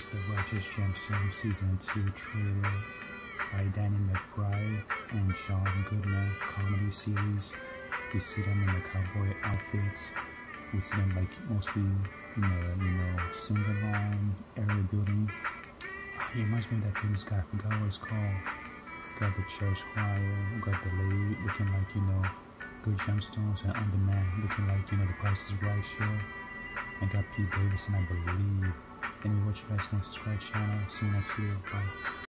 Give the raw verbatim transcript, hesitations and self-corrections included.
watched the Righteous Gemstones Season two trailer by Danny McBride and John Goodman comedy series. We see them in the cowboy outfits. We see them like mostly in the, you know, sing-along area building. Oh, he reminds me of that famous guy, I forgot what it's called. Got the church choir, got the lady looking like, you know, good gemstones, and Underman looking like, you know, the Price is Right show. And got Pete Davidson, I believe. Anyway, watch you guys next, subscribe channel. See you next video. Bye.